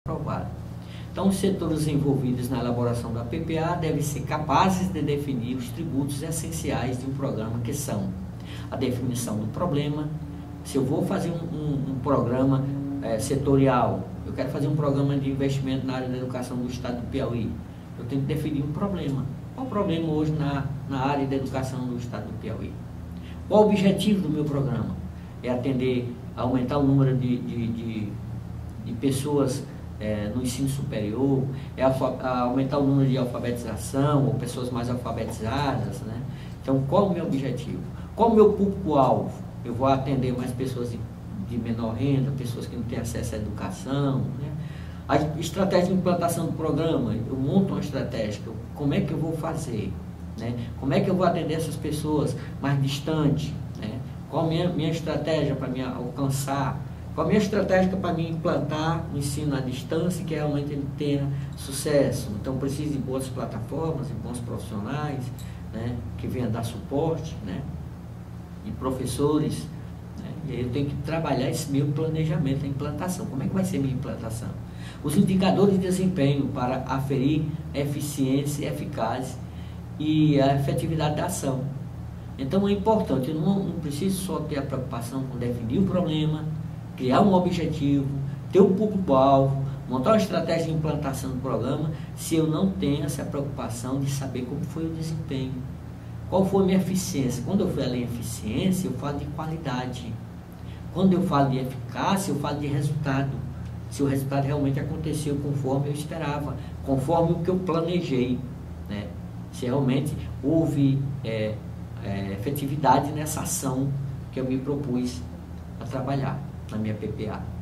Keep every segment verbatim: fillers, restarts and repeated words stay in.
aprovada. Então, os setores envolvidos na elaboração da P P A devem ser capazes de definir os tributos essenciais de um programa, que são a definição do problema. Se eu vou fazer um, um, um programa é, setorial, eu quero fazer um programa de investimento na área da educação do estado do Piauí, eu tenho que definir um problema. Qual o problema hoje na, na área da educação do estado do Piauí? Qual o objetivo do meu programa? É atender, aumentar o número de, de, de, de pessoas é, no ensino superior, é aumentar o número de alfabetização, ou pessoas mais alfabetizadas, né? Então, qual o meu objetivo? Qual o meu público-alvo? Eu vou atender mais pessoas de, de menor renda, pessoas que não têm acesso à educação, né? A estratégia de implantação do programa, eu monto uma estratégia, como é que eu vou fazer? Né? Como é que eu vou atender essas pessoas mais distantes? Né? Qual a minha, minha estratégia para me alcançar? Qual a minha estratégia para me implantar o ensino à distância, que realmente ele tenha sucesso? Então, preciso de boas plataformas, de bons profissionais, né? Que venham dar suporte, né? De professores. Né? E aí eu tenho que trabalhar esse meu planejamento, a implantação. Como é que vai ser a minha implantação? Os indicadores de desempenho para aferir eficiência, eficácia e a efetividade da ação. Então é importante, eu não, não preciso só ter a preocupação com definir o problema, criar um objetivo, ter um público-alvo, montar uma estratégia de implantação do programa, se eu não tenho essa preocupação de saber como foi o desempenho, qual foi a minha eficiência. Quando eu falo em eficiência, eu falo de qualidade. Quando eu falo de eficácia, eu falo de resultado. Se o resultado realmente aconteceu conforme eu esperava, conforme o que eu planejei, né? Se realmente houve é, é, efetividade nessa ação que eu me propus a trabalhar na minha P P A.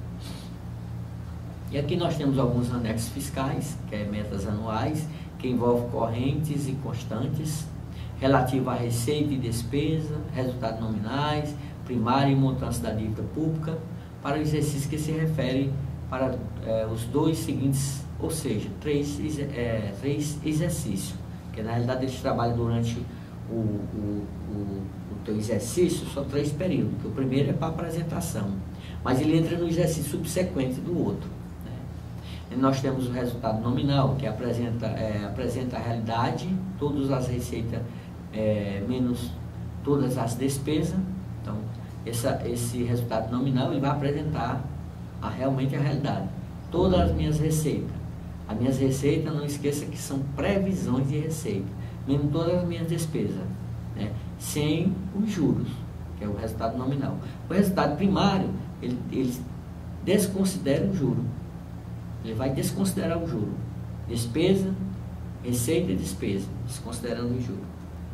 E aqui nós temos alguns anexos fiscais, que é metas anuais, que envolvem correntes e constantes, relativo à receita e despesa, resultados nominais, primária e montante da dívida pública, para o exercício que se refere para é, os dois seguintes, ou seja, três, é, três exercícios, que na realidade eles trabalham durante o, o, o, o teu exercício, só três períodos, que o primeiro é para apresentação, mas ele entra no exercício subsequente do outro. Né? E nós temos o resultado nominal, que apresenta, é, apresenta a realidade, todas as receitas é, menos todas as despesas. Então, essa, esse resultado nominal ele vai apresentar a, realmente a realidade. Todas as minhas receitas. As minhas receitas, não esqueça que são previsões de receita. Mesmo todas as minhas despesas. Né? Sem os juros, que é o resultado nominal. O resultado primário, ele, ele desconsidera o juro. Ele vai desconsiderar o juro. Despesa, receita e despesa, desconsiderando o juro.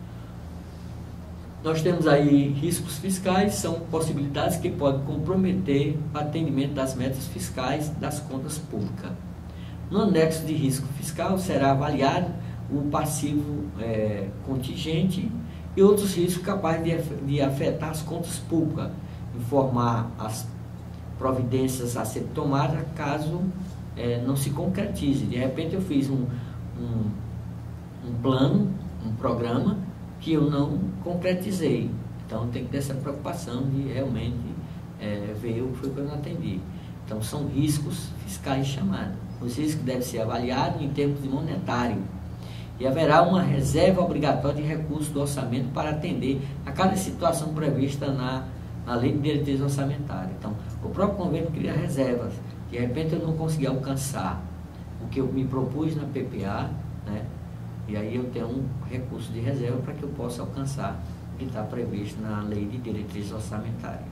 Nós temos aí riscos fiscais, são possibilidades que podem comprometer o atendimento das metas fiscais das contas públicas. No anexo de risco fiscal será avaliado o passivo é, contingente e outros riscos capazes de, de afetar as contas públicas, informar as providências a ser tomadas caso é, não se concretize. De repente eu fiz um, um, um plano, um programa, que eu não concretizei. Então tem que ter essa preocupação de realmente é, ver o que foi que eu não atendi. Então são riscos fiscais chamados. Os riscos devem ser avaliados em termos de monetário. E haverá uma reserva obrigatória de recursos do orçamento para atender a cada situação prevista na, na lei de diretriz orçamentária. Então o próprio convênio cria reservas. De repente eu não consegui alcançar o que eu me propus na P P A, né? E aí eu tenho um recurso de reserva para que eu possa alcançar o que está previsto na lei de diretriz orçamentária.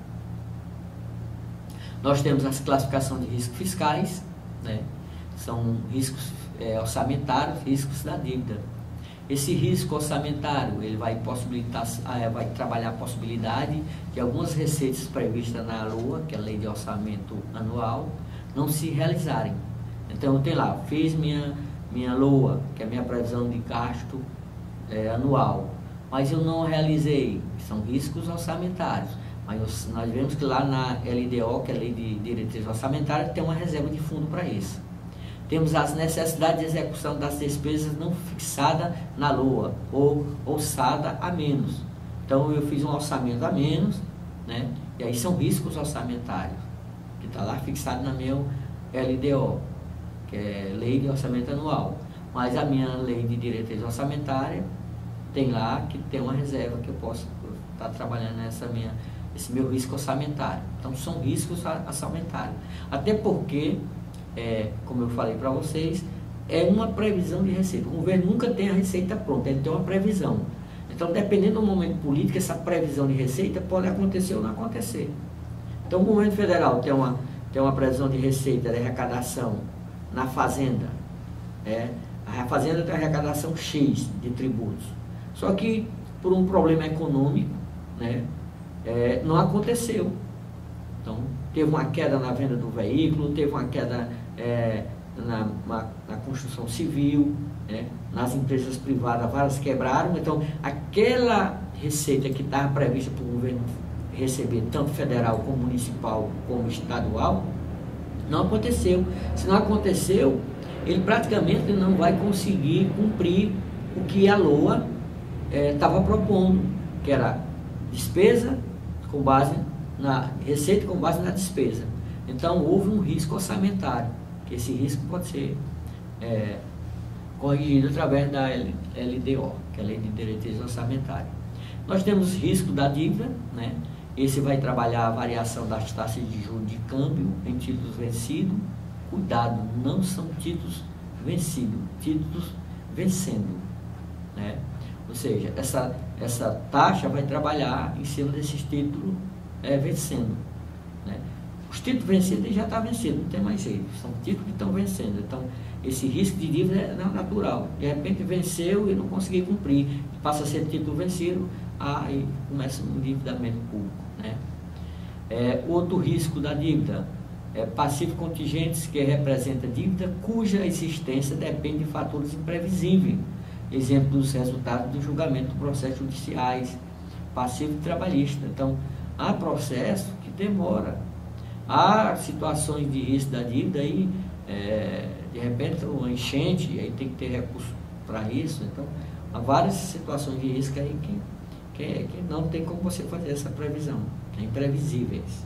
Nós temos as classificações de riscos fiscais, né? São riscos é, orçamentários, riscos da dívida. Esse risco orçamentário, ele vai possibilitar, vai trabalhar a possibilidade de algumas receitas previstas na LOA, que é a Lei de Orçamento Anual, não se realizarem. Então eu tenho lá, fiz minha minha LOA, que é a minha previsão de gasto é, anual, mas eu não realizei, são riscos orçamentários, mas nós vemos que lá na L D O, que é a Lei de Diretriz Orçamentária, tem uma reserva de fundo para isso. Temos as necessidades de execução das despesas não fixadas na LOA, ou orçada a menos. Então eu fiz um orçamento a menos, né? E aí são riscos orçamentários, que está lá fixado na minha L D O. que é Lei de Orçamento Anual. Mas a minha Lei de Diretriz Orçamentária tem lá que tem uma reserva que eu posso estar trabalhando nessa minha, esse meu risco orçamentário. Então são riscos orçamentários. Até porque, é, como eu falei para vocês, é uma previsão de receita. O governo nunca tem a receita pronta, ele tem uma previsão. Então, dependendo do momento político, essa previsão de receita pode acontecer ou não acontecer. Então, o governo federal tem uma, tem uma previsão de receita de arrecadação na Fazenda. É, a Fazenda tem arrecadação X de tributos. Só que, por um problema econômico, né, é, não aconteceu. Então, teve uma queda na venda do veículo, teve uma queda é, na, na, na construção civil, né, nas empresas privadas, várias quebraram. Então, aquela receita que estava prevista para o governo receber, tanto federal como municipal, como estadual, não aconteceu. Se não aconteceu, ele praticamente não vai conseguir cumprir o que a LOA estava é, propondo, que era despesa com base na receita com base na despesa. Então houve um risco orçamentário, que esse risco pode ser é, corrigido através da L D O, que é a Lei de Diretriz Orçamentária. Nós temos risco da dívida, né? Esse vai trabalhar a variação das taxas de juros de câmbio em títulos vencidos. Cuidado, não são títulos vencidos, títulos vencendo, né? Ou seja, essa, essa taxa vai trabalhar em cima desses títulos é, vencendo, né? Os títulos vencidos já estão vencidos, não tem mais jeito, são títulos que estão vencendo. Então, esse risco de dívida é natural. De repente venceu e não conseguiu cumprir, passa a ser título vencido, aí começa um endividamento público, né? É, outro risco da dívida é passivos contingentes, que representa dívida cuja existência depende de fatores imprevisíveis. Exemplo dos resultados do julgamento do processo judiciais, passivo trabalhista. Então, há processo que demora. Há situações de risco da dívida aí, é, de repente uma enchente, aí tem que ter recurso para isso. Então, há várias situações de risco aí que, que, que não tem como você fazer essa previsão, é imprevisíveis.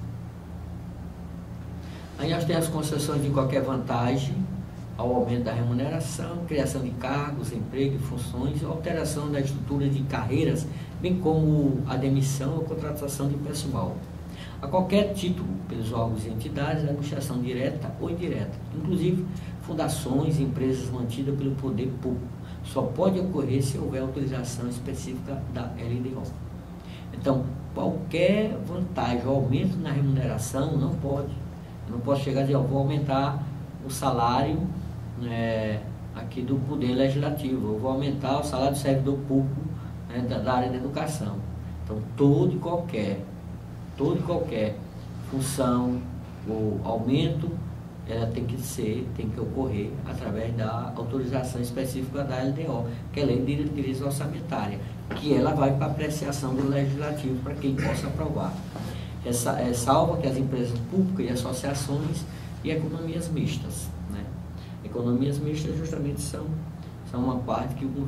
Aí nós temos as concessões de qualquer vantagem ao aumento da remuneração, criação de cargos, emprego e funções, alteração da estrutura de carreiras, bem como a demissão ou contratação de pessoal. A qualquer título, pelos órgãos e entidades, a administração direta ou indireta, inclusive fundações e empresas mantidas pelo poder público, só pode ocorrer se houver autorização específica da L D O. Então, qualquer vantagem ou aumento na remuneração não pode. Eu não posso chegar e dizer, eu vou aumentar o salário né, aqui do Poder Legislativo, eu vou aumentar o salário do servidor público né, da, da área da educação. Então, todo e qualquer, todo e qualquer função ou aumento, ela tem que ser, tem que ocorrer através da autorização específica da L D O, que é a Lei de Diretriz Orçamentária, que ela vai para apreciação do Legislativo para quem possa aprovar. Essa, é, salva que as empresas públicas e associações e economias mistas, né? Economias mistas justamente são, são uma parte que o